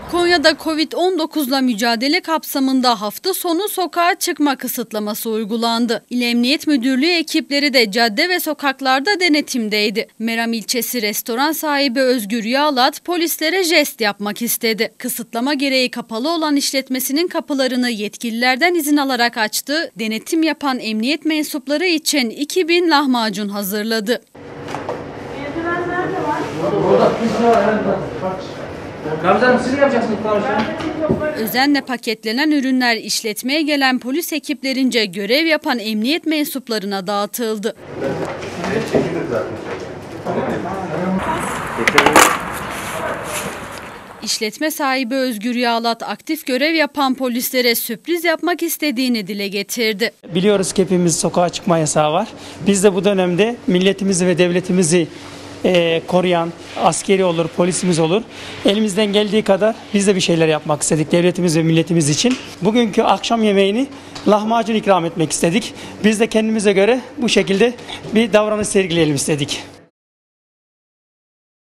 Konya'da Covid-19'la mücadele kapsamında hafta sonu sokağa çıkma kısıtlaması uygulandı. İl Emniyet Müdürlüğü ekipleri de cadde ve sokaklarda denetimdeydi. Meram ilçesi restoran sahibi Özgür Yağlat polislere jest yapmak istedi. Kısıtlama gereği kapalı olan işletmesinin kapılarını yetkililerden izin alarak açtı. Denetim yapan emniyet mensupları için 2000 lahmacun hazırladı. Özenle paketlenen ürünler işletmeye gelen polis ekiplerince görev yapan emniyet mensuplarına dağıtıldı. İşletme sahibi Özgür Yağlat aktif görev yapan polislere sürpriz yapmak istediğini dile getirdi. Biliyoruz ki hepimiz sokağa çıkma yasağı var. Biz de bu dönemde milletimizi ve devletimizi koruyan askeri olur, polisimiz olur. Elimizden geldiği kadar biz de bir şeyler yapmak istedik devletimiz ve milletimiz için. Bugünkü akşam yemeğini lahmacun ikram etmek istedik. Biz de kendimize göre bu şekilde bir davranış sergileyelim istedik.